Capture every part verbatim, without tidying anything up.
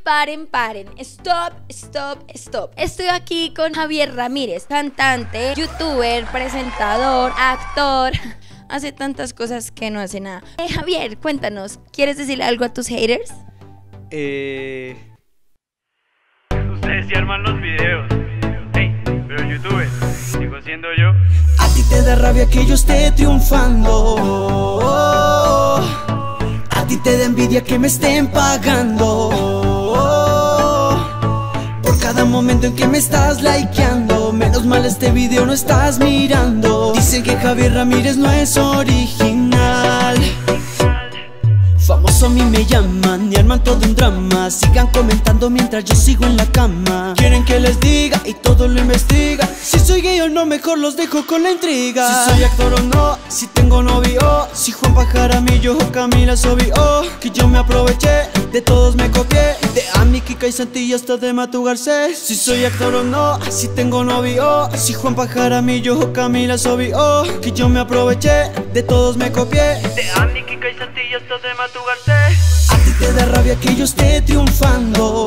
paren, paren. Stop, stop, stop. Estoy aquí con Javier Ramírez, cantante, youtuber, presentador, actor. Hace tantas cosas que no hace nada. Eh, Javier, cuéntanos, ¿quieres decirle algo a tus haters? Eh... Ustedes sí arman los videos. Hey, pero youtuber, sigo siendo yo. A ti te da rabia que yo esté triunfando. A ti te da envidia que me estén pagando. Por cada momento en que me estás likeando. Menos mal este video no estás mirando. Dicen que Javier Ramírez no es original. Famoso a mí me llaman y arman todo un drama. Sigan comentando mientras yo sigo en la cama. Quieren que les diga y todo lo investiga. Si soy gay o no, mejor los dejo con la intriga. Si soy actor o no, si tengo novio. Si Juan Jaramillo o Camila Sobio. Que yo me aproveché, de todos me copié. De Ami, Kika y Santi hasta de Matu Garcés. Si soy actor o no, si tengo novio. Si Juan Jaramillo o Camila Sobio. Que yo me aproveché, de todos me copié. De Ami, Kika y Santi hasta de Matu Garcés. A ti te da rabia que yo esté triunfando.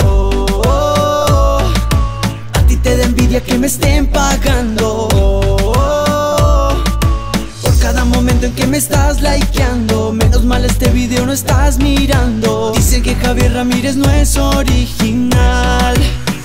A ti te da envidia que me estén pagando. Por cada momento en que me estás likeando. Menos mal este video no estás mirando. Dicen que Javier Ramírez no es original.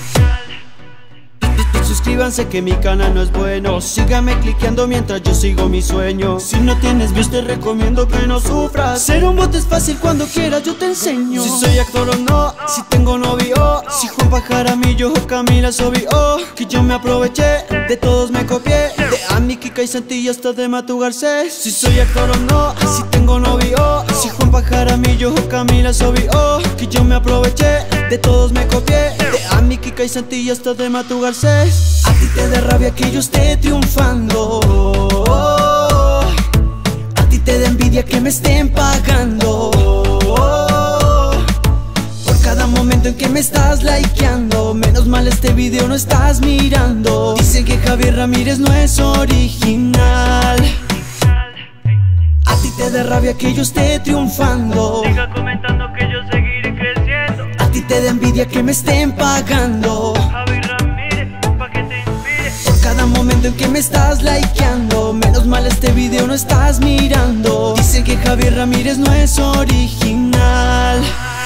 Suscríbanse que mi canal no es bueno. Síganme cliqueando mientras yo sigo mi sueño. Si no tienes views te recomiendo que no sufras. Ser un bot es fácil, cuando quieras yo te enseño. Si soy actor o no, si tengo novio. Si Juan Jaramillo o Camila Sobio. Que yo me aproveché, de todos me copié. De Ami, Kika y Santi hasta de Matu Garcés. Si soy actor o no, si tengo novio. Si Juan Jaramillo o Camila Sobio. Que yo me aproveché, de todos me copié. De Ami, Kika y Santi hasta de Matu Garcés. A ti te da rabia que yo esté triunfando. A ti te da envidia que me estén pagando. Por cada momento en que me estás likeando. Menos mal este video no estás mirando. Dicen que Javier Ramírez no es original. A ti te da rabia que yo esté triunfando. Siga comentando que yo seguiré creciendo. A ti te da envidia que me estén pagando. Javier Ramírez, pa' que te inspire. Por cada momento en que me estás likeando. Menos mal este video no estás mirando. Dicen que Javier Ramírez no es original.